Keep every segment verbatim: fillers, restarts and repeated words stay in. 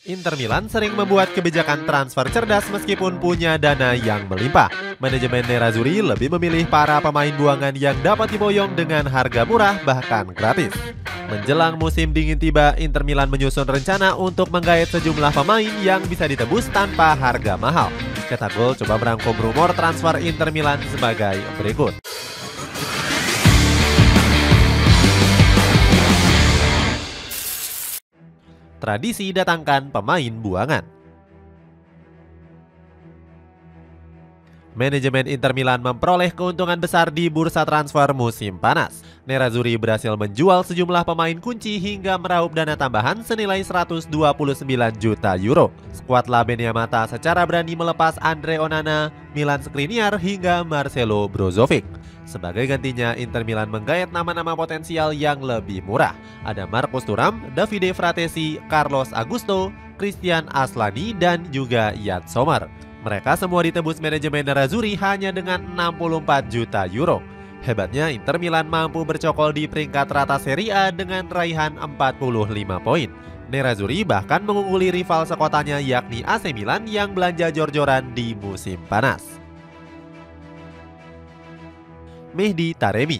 Inter Milan sering membuat kebijakan transfer cerdas meskipun punya dana yang melimpah. Manajemen Nerazzurri lebih memilih para pemain buangan yang dapat diboyong dengan harga murah bahkan gratis. Menjelang musim dingin tiba, Inter Milan menyusun rencana untuk menggait sejumlah pemain yang bisa ditebus tanpa harga mahal. Cetak Gol coba merangkum rumor transfer Inter Milan sebagai berikut. Tradisi datangkan pemain buangan. Manajemen Inter Milan memperoleh keuntungan besar di bursa transfer musim panas. Nerazzurri berhasil menjual sejumlah pemain kunci hingga meraup dana tambahan senilai seratus dua puluh sembilan juta euro. Skuad La Beniamata secara berani melepas Andre Onana, Milan Skriniar hingga Marcelo Brozovic. Sebagai gantinya, Inter Milan menggait nama-nama potensial yang lebih murah. Ada Marcus Thuram, Davide Fratesi, Carlos Augusto, Christian Aslani, dan juga Yann Sommer. Mereka semua ditebus manajemen Nerazzurri hanya dengan enam puluh empat juta euro. Hebatnya, Inter Milan mampu bercokol di peringkat rata Serie A dengan raihan empat puluh lima poin. Nerazzurri bahkan mengungguli rival sekotanya yakni A C Milan yang belanja jor-joran di musim panas. Mehdi Taremi.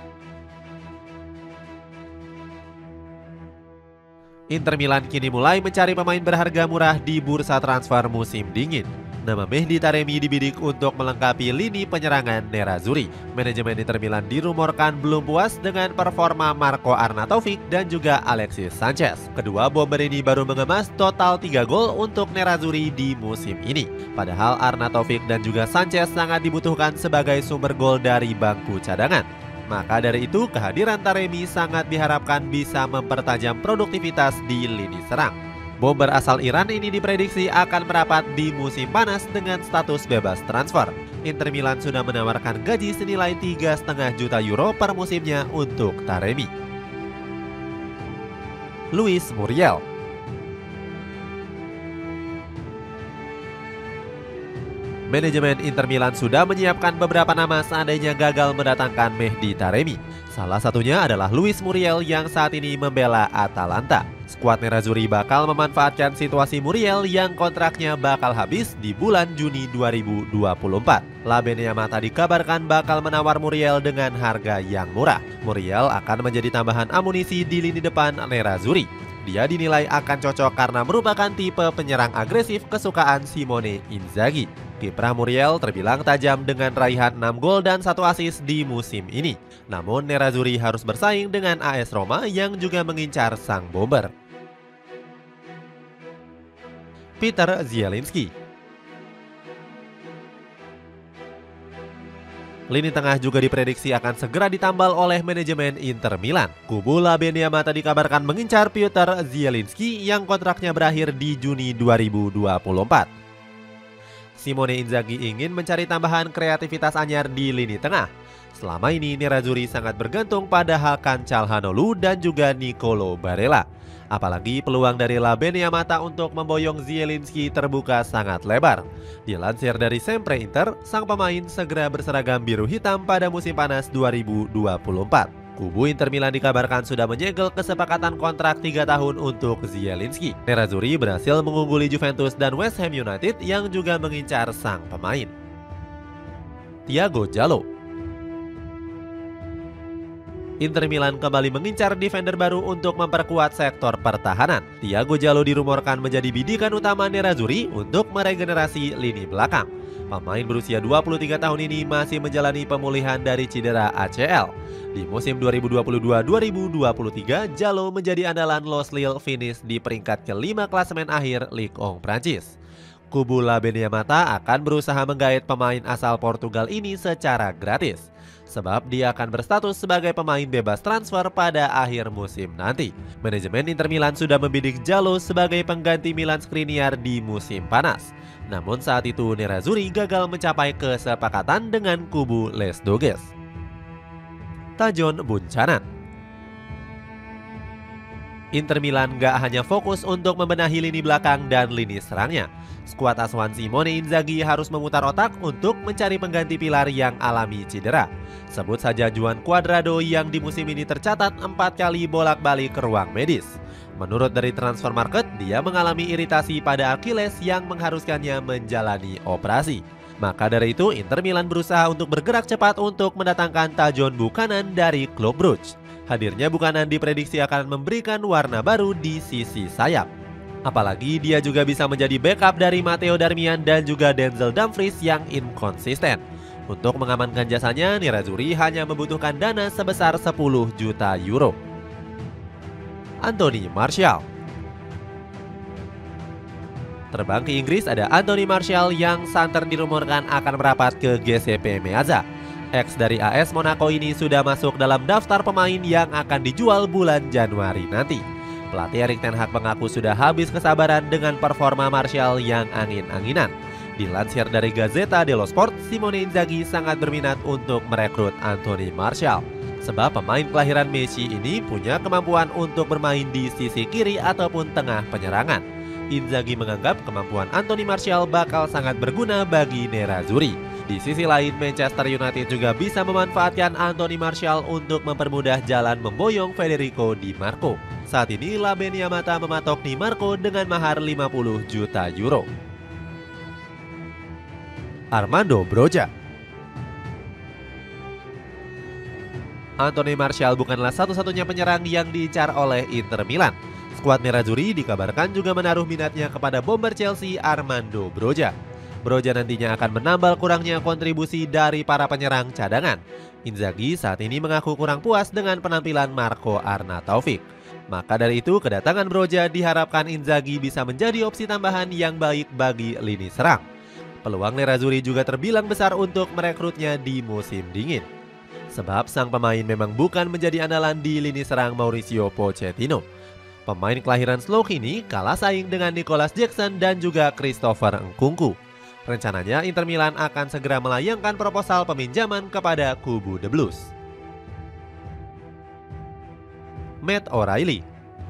Inter Milan kini mulai mencari pemain berharga murah di bursa transfer musim dingin. Nama Mehdi Taremi dibidik untuk melengkapi lini penyerangan Nerazzurri. Manajemen Inter Milan dirumorkan belum puas dengan performa Marco Arnautovic dan juga Alexis Sanchez. Kedua bomber ini baru mengemas total tiga gol untuk Nerazzurri di musim ini. Padahal Arnautovic dan juga Sanchez sangat dibutuhkan sebagai sumber gol dari bangku cadangan. Maka dari itu kehadiran Taremi sangat diharapkan bisa mempertajam produktivitas di lini serang. Bomber asal Iran ini diprediksi akan merapat di musim panas dengan status bebas transfer. Inter Milan sudah menawarkan gaji senilai tiga koma lima juta euro per musimnya untuk Taremi. Luis Muriel. Manajemen Inter Milan sudah menyiapkan beberapa nama seandainya gagal mendatangkan Mehdi Taremi. Salah satunya adalah Luis Muriel yang saat ini membela Atalanta. Skuad Nerazzurri bakal memanfaatkan situasi Muriel yang kontraknya bakal habis di bulan Juni dua ribu dua puluh empat. La Beniamata dikabarkan bakal menawar Muriel dengan harga yang murah. Muriel akan menjadi tambahan amunisi di lini depan Nerazzurri. Dia dinilai akan cocok karena merupakan tipe penyerang agresif kesukaan Simone Inzaghi. Kiprah Muriel terbilang tajam dengan raihan enam gol dan satu assist di musim ini. Namun Nerazzurri harus bersaing dengan A S Roma yang juga mengincar sang bomber. Peter Zielinski. Lini tengah juga diprediksi akan segera ditambal oleh manajemen Inter Milan. Kubu La Beniamata dikabarkan mengincar Peter Zielinski yang kontraknya berakhir di Juni dua ribu dua puluh empat. Simone Inzaghi ingin mencari tambahan kreativitas anyar di lini tengah. Selama ini Nerazzurri sangat bergantung pada Hakan Calhanoglu dan juga Nicolo Barella. Apalagi peluang dari La Beniamata untuk memboyong Zielinski terbuka sangat lebar. Dilansir dari Sempre Inter, sang pemain segera berseragam biru hitam pada musim panas dua ribu dua puluh empat. Kubu Inter Milan dikabarkan sudah menyegel kesepakatan kontrak tiga tahun untuk Zielinski. Nerazzurri berhasil mengungguli Juventus dan West Ham United yang juga mengincar sang pemain. Thiago Djaló. Inter Milan kembali mengincar defender baru untuk memperkuat sektor pertahanan. Thiago Djaló dirumorkan menjadi bidikan utama Nerazzurri untuk meregenerasi lini belakang. Pemain berusia dua puluh tiga tahun ini masih menjalani pemulihan dari cedera A C L. Di musim dua ribu dua puluh dua dua ribu dua puluh tiga, Djaló menjadi andalan Los Lille finish di peringkat kelima klasemen akhir Ligue satu Prancis. Kubu La Beniamata akan berusaha menggait pemain asal Portugal ini secara gratis, sebab dia akan berstatus sebagai pemain bebas transfer pada akhir musim nanti. Manajemen Inter Milan sudah membidik Djaló sebagai pengganti Milan Skriniar di musim panas. Namun saat itu Nerazzurri gagal mencapai kesepakatan dengan kubu Les Doges. Tajon Buncanan. Inter Milan gak hanya fokus untuk membenahi lini belakang dan lini serangnya. Skuad asuhan Simone Inzaghi harus memutar otak untuk mencari pengganti pilar yang alami cedera. Sebut saja Juan Cuadrado yang di musim ini tercatat empat kali bolak-balik ke ruang medis. Menurut dari Transfer Market, dia mengalami iritasi pada Achilles yang mengharuskannya menjalani operasi. Maka dari itu, Inter Milan berusaha untuk bergerak cepat untuk mendatangkan Tajon Buchanan dari klub Bruges. Hadirnya Buchanan diprediksi akan memberikan warna baru di sisi sayap. Apalagi dia juga bisa menjadi backup dari Matteo Darmian dan juga Denzel Dumfries yang inkonsisten. Untuk mengamankan jasanya, Nerazzurri hanya membutuhkan dana sebesar sepuluh juta euro. Anthony Martial. Terbang ke Inggris, ada Anthony Martial yang santer dirumorkan akan merapat ke G C P Meazza. Ex dari A S Monaco ini sudah masuk dalam daftar pemain yang akan dijual bulan Januari nanti. Pelatih Erik ten Hag mengaku sudah habis kesabaran dengan performa Martial yang angin-anginan. Dilansir dari Gazzetta dello Sport, Simone Inzaghi sangat berminat untuk merekrut Anthony Martial. Sebab pemain kelahiran Messi ini punya kemampuan untuk bermain di sisi kiri ataupun tengah penyerangan. Inzaghi menganggap kemampuan Anthony Martial bakal sangat berguna bagi Nerazzurri. Di sisi lain, Manchester United juga bisa memanfaatkan Anthony Martial untuk mempermudah jalan memboyong Federico Di Marco. Saat ini, La Beniamata mematok Di Marco dengan mahar lima puluh juta euro. Armando Broja. Anthony Martial bukanlah satu-satunya penyerang yang diincar oleh Inter Milan. Skuad Nerazzurri dikabarkan juga menaruh minatnya kepada bomber Chelsea Armando Broja. Broja nantinya akan menambal kurangnya kontribusi dari para penyerang cadangan. Inzaghi saat ini mengaku kurang puas dengan penampilan Marco Arnautovic. Maka dari itu, kedatangan Broja diharapkan Inzaghi bisa menjadi opsi tambahan yang baik bagi lini serang. Peluang Nerazzurri juga terbilang besar untuk merekrutnya di musim dingin. Sebab sang pemain memang bukan menjadi andalan di lini serang Mauricio Pochettino. Pemain kelahiran Slovakia ini kalah saing dengan Nicolas Jackson dan juga Christopher Nkunku. Rencananya Inter Milan akan segera melayangkan proposal peminjaman kepada kubu The Blues. Matt O'Reilly.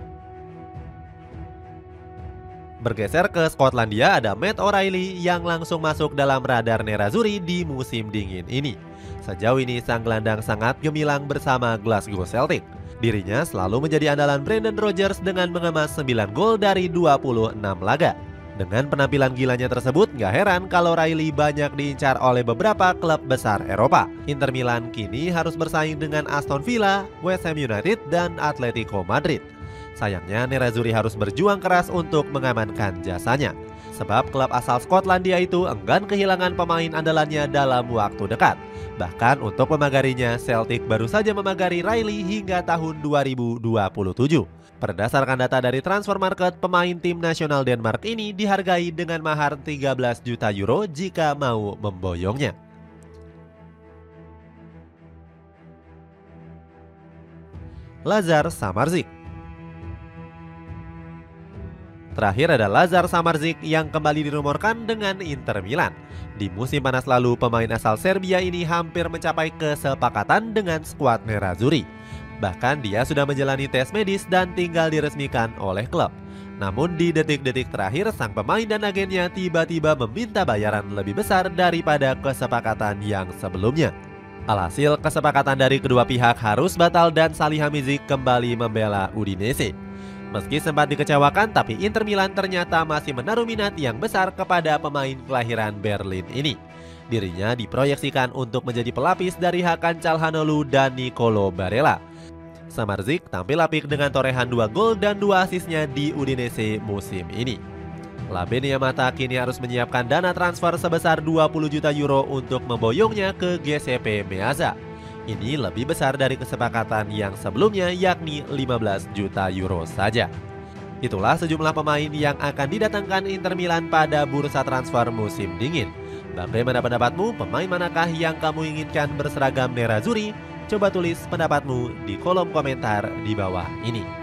Bergeser ke Skotlandia, ada Matt O'Reilly yang langsung masuk dalam radar Nerazzurri di musim dingin ini. Sejauh ini sang gelandang sangat gemilang bersama Glasgow Celtic. Dirinya selalu menjadi andalan Brendan Rodgers dengan mengemas sembilan gol dari dua puluh enam laga. Dengan penampilan gilanya tersebut, gak heran kalau O'Reilly banyak diincar oleh beberapa klub besar Eropa. Inter Milan kini harus bersaing dengan Aston Villa, West Ham United, dan Atletico Madrid. Sayangnya Nerazzurri harus berjuang keras untuk mengamankan jasanya. Sebab klub asal Skotlandia itu enggan kehilangan pemain andalannya dalam waktu dekat. Bahkan untuk memagarinya, Celtic baru saja memagari Riley hingga tahun dua ribu dua puluh tujuh. Berdasarkan data dari Transfer Market, pemain tim nasional Denmark ini dihargai dengan mahar tiga belas juta euro jika mau memboyongnya. Lazar Samardzic. Terakhir ada Lazar Samardzic yang kembali dirumorkan dengan Inter Milan. Di musim panas lalu, pemain asal Serbia ini hampir mencapai kesepakatan dengan skuad Nerazzurri. Bahkan dia sudah menjalani tes medis dan tinggal diresmikan oleh klub. Namun di detik-detik terakhir, sang pemain dan agennya tiba-tiba meminta bayaran lebih besar daripada kesepakatan yang sebelumnya. Alhasil, kesepakatan dari kedua pihak harus batal dan Salihamidzic kembali membela Udinese. Meski sempat dikecewakan, tapi Inter Milan ternyata masih menaruh minat yang besar kepada pemain kelahiran Berlin ini. Dirinya diproyeksikan untuk menjadi pelapis dari Hakan Calhanoglu dan Nicolo Barella. Samardzic tampil apik dengan torehan dua gol dan dua asisnya di Udinese musim ini. La Beniamata kini harus menyiapkan dana transfer sebesar dua puluh juta euro untuk memboyongnya ke G C P Meazza. Ini lebih besar dari kesepakatan yang sebelumnya, yakni lima belas juta euro saja. Itulah sejumlah pemain yang akan didatangkan Inter Milan pada bursa transfer musim dingin. Bagaimana pendapatmu? Pemain manakah yang kamu inginkan berseragam Nerazzurri? Coba tulis pendapatmu di kolom komentar di bawah ini.